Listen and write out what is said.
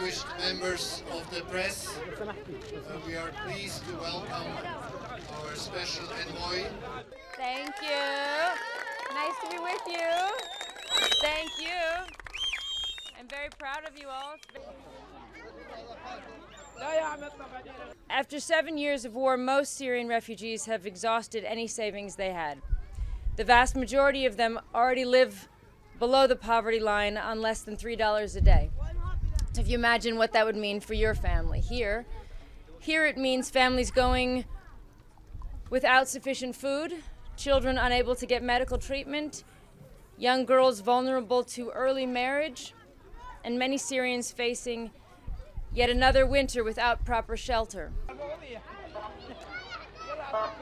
distinguished members of the press, we are pleased to welcome our special envoy. Thank you. Nice to be with you. Thank you. I'm very proud of you all. After 7 years of war, most Syrian refugees have exhausted any savings they had. The vast majority of them already live below the poverty line on less than $3 a day. So if you imagine what that would mean for your family. Here it means families going without sufficient food, children unable to get medical treatment, young girls vulnerable to early marriage, and many Syrians facing yet another winter without proper shelter.